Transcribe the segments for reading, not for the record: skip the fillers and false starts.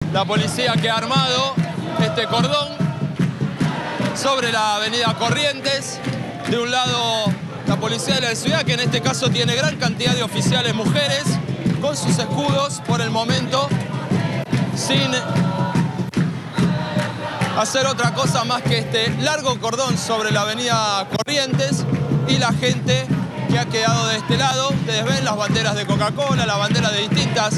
la policía que ha armado este cordón sobre la avenida Corrientes. De un lado, la policía de la ciudad, que en este caso tiene gran cantidad de oficiales mujeres, con sus escudos por el momento, sin hacer otra cosa más que este largo cordón sobre la avenida Corrientes, y la gente que ha quedado de este lado. Ustedes ven las banderas de Coca-Cola, la bandera de distintas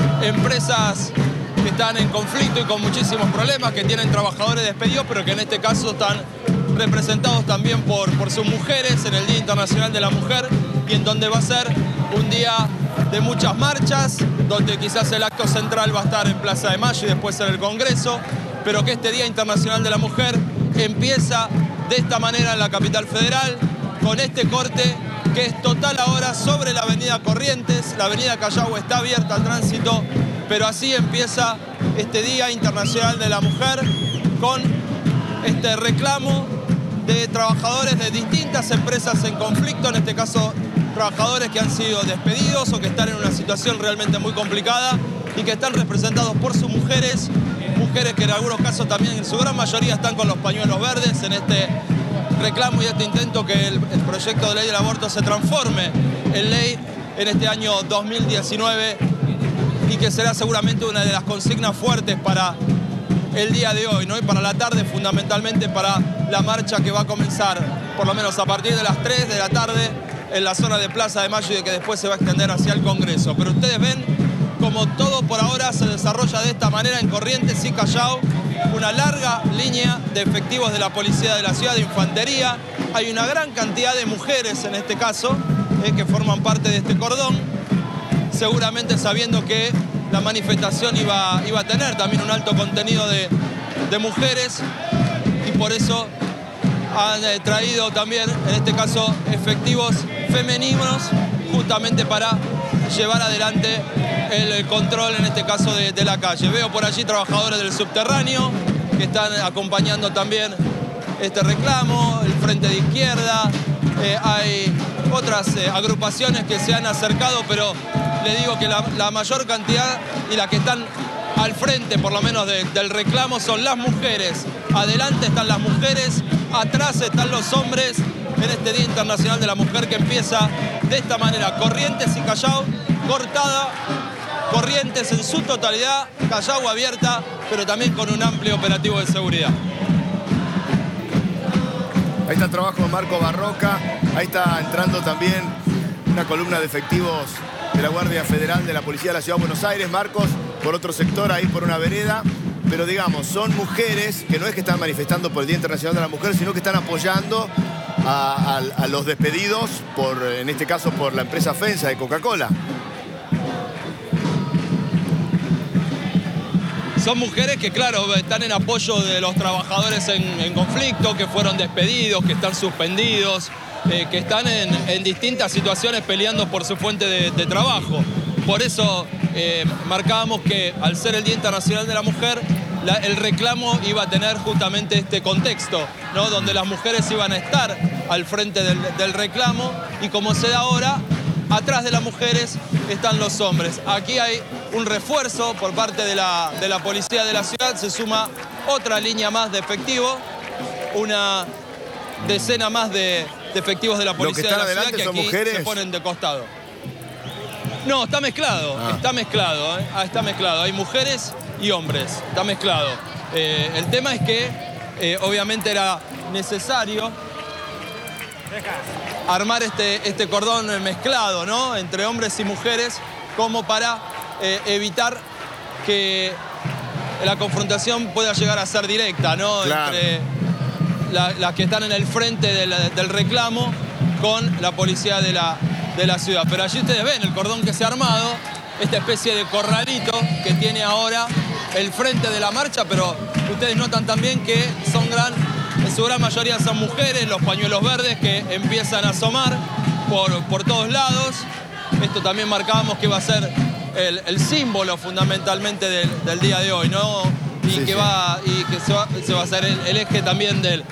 empresas que están en conflicto y con muchísimos problemas, que tienen trabajadores despedidos, pero que en este caso están representados también por sus mujeres en el Día Internacional de la Mujer, y en donde va a ser un día de muchas marchas, donde quizás el acto central va a estar en Plaza de Mayo y después en el Congreso, pero que este Día Internacional de la Mujer empieza de esta manera en la capital federal, con este corte que es total ahora sobre la avenida Corrientes. La avenida Callao está abierta al tránsito, pero así empieza este Día Internacional de la Mujer, con este reclamo de trabajadores de distintas empresas en conflicto, en este caso trabajadores que han sido despedidos o que están en una situación realmente muy complicada y que están representados por sus mujeres, mujeres que en algunos casos también en su gran mayoría están con los pañuelos verdes en este reclamo y este intento que el proyecto de ley del aborto se transforme en ley en este año 2019, y que será seguramente una de las consignas fuertes para el día de hoy, ¿no? Y para la tarde, fundamentalmente para la marcha que va a comenzar por lo menos a partir de las 3 de la tarde en la zona de Plaza de Mayo, y de que después se va a extender hacia el Congreso. Pero ustedes ven como todo por ahora se desarrolla de esta manera en Corrientes y Callao. Una larga línea de efectivos de la policía de la ciudad, de infantería. Hay una gran cantidad de mujeres en este caso, que forman parte de este cordón, seguramente sabiendo que la manifestación iba a tener también un alto contenido de mujeres, y por eso han traído también, en este caso, efectivos femeninos, justamente para llevar adelante el control, en este caso, de la calle. Veo por allí trabajadores del subterráneo que están acompañando también este reclamo, el Frente de Izquierda. Hay otras agrupaciones que se han acercado, pero le digo que la mayor cantidad y las que están al frente, por lo menos, del reclamo son las mujeres. Adelante están las mujeres, atrás están los hombres en este Día Internacional de la Mujer, que empieza de esta manera. Corrientes y Callao cortada, Corrientes en su totalidad, Callao abierta, pero también con un amplio operativo de seguridad. Ahí está el trabajo de Marco Barroca, ahí está entrando también una columna de efectivos de la Guardia Federal de la Policía de la Ciudad de Buenos Aires. Marcos, por otro sector, ahí por una vereda. Pero digamos, son mujeres que no es que están manifestando por el Día Internacional de la Mujer, sino que están apoyando a los despedidos, en este caso por la empresa FEMSA de Coca-Cola. Son mujeres que, claro, están en apoyo de los trabajadores en conflicto, que fueron despedidos, que están suspendidos, que están en distintas situaciones peleando por su fuente de trabajo. Por eso marcábamos que, al ser el Día Internacional de la Mujer, el reclamo iba a tener justamente este contexto, ¿no? Donde las mujeres iban a estar al frente del reclamo, y como se da ahora, atrás de las mujeres están los hombres. Aquí hay un refuerzo por parte de la policía de la ciudad, se suma otra línea más de efectivo, una decena más de efectivos de la policía de la ciudad, que aquí mujeres. Se ponen de costado. No, está mezclado, está mezclado, está mezclado. Hay mujeres y hombres, está mezclado. El tema es que obviamente era necesario armar este cordón mezclado, ¿no? Entre hombres y mujeres, como para evitar que la confrontación pueda llegar a ser directa, ¿no? Claro. Entre las que están en el frente del reclamo con la policía de la ciudad. Pero allí ustedes ven el cordón que se ha armado, esta especie de corralito que tiene ahora el frente de la marcha, pero ustedes notan también que en su gran mayoría son mujeres, los pañuelos verdes que empiezan a asomar por todos lados. Esto también marcábamos que va a ser el símbolo fundamentalmente del día de hoy, ¿no? Y sí, que se va a ser el eje también del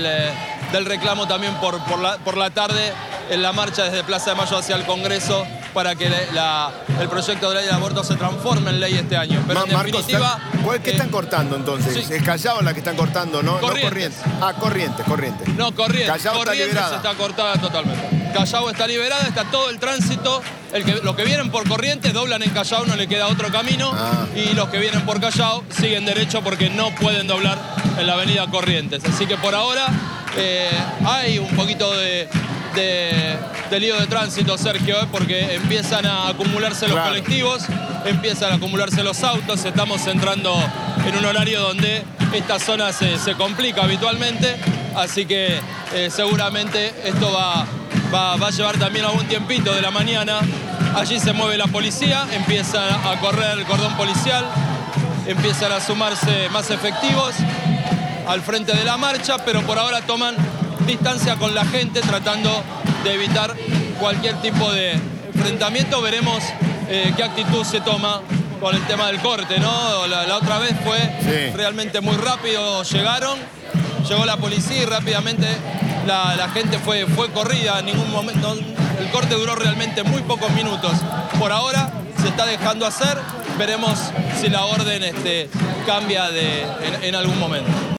reclamo también por la tarde, en la marcha desde Plaza de Mayo hacia el Congreso, para que el proyecto de ley del aborto se transforme en ley este año. Pero en definitiva... ¿Qué están cortando entonces? Sí. Es Callao la que están cortando, ¿no? Corrientes. No Corrientes. No, Corrientes. Callao está liberada. Está cortada totalmente. Callao está liberada, está todo el tránsito. Los que vienen por Corrientes doblan en Callao, no le queda otro camino. Y los que vienen por Callao siguen derecho porque no pueden doblar en la avenida Corrientes. Así que por ahora hay un poquito de lío de tránsito, Sergio, porque empiezan a acumularse los colectivos, empiezan a acumularse los autos. Estamos entrando en un horario donde esta zona se complica habitualmente, así que seguramente esto va a llevar también algún tiempito de la mañana. Allí se mueve la policía, empieza a correr el cordón policial, empiezan a sumarse más efectivos al frente de la marcha, pero por ahora toman distancia con la gente tratando de evitar cualquier tipo de enfrentamiento. Veremos qué actitud se toma con el tema del corte, ¿no? La otra vez fue realmente muy rápido, llegó la policía y rápidamente la gente fue corrida. En ningún momento, el corte duró realmente muy pocos minutos. Por ahora se está dejando hacer, veremos si la orden cambia en algún momento.